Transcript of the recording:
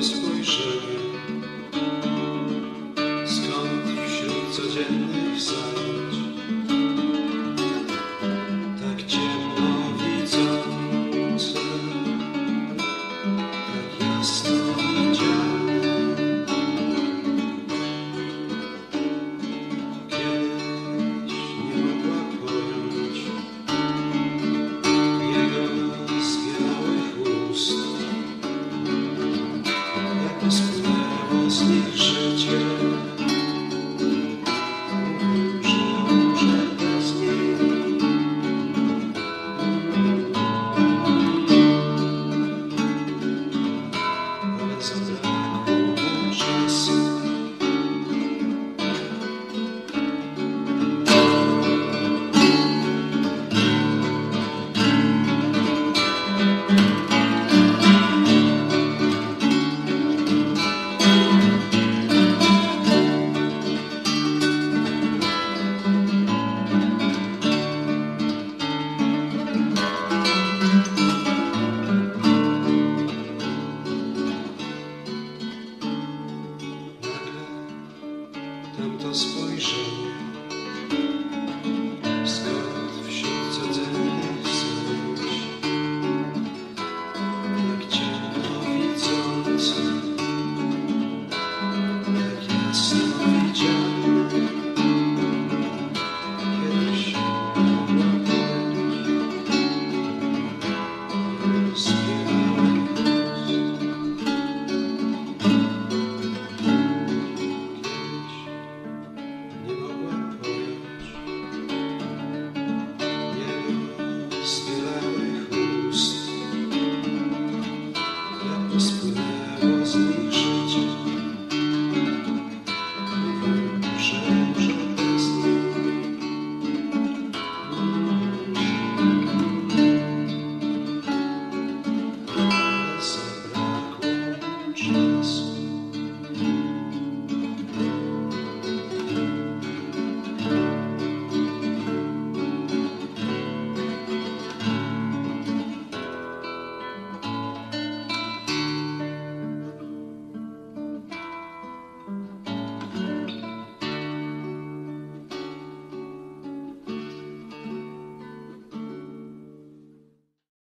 tamto spojrzenie, skąd wśród codziennych zajęć tak ciemno widzące, tak jasno widziane. Kiedyś nie mogła pojąć jego zwiałych ust, jak spłynęło z nich życie. Mówił, że umrze bez niej. Ale zabrakło mu czasu. Tamto spojrzenie,